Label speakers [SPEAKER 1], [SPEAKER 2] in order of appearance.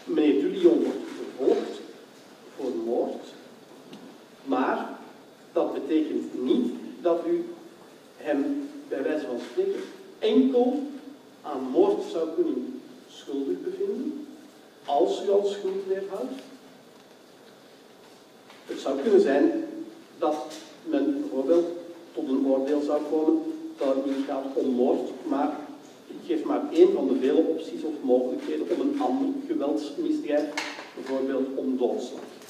[SPEAKER 1] meneer Dulion wordt vervolgd voor moord, maar dat betekent niet dat u hem bij wijze van spreken enkel aan moord zou kunnen schuldig bevinden, als u al schuldvleer houdt. Het zou kunnen zijn dat men bijvoorbeeld tot een oordeel zou komen dat het niet gaat om moord, maar ik geef maar één van de vele opties of mogelijkheden om een ander geweldsmisdrijf, bijvoorbeeld om doodslag.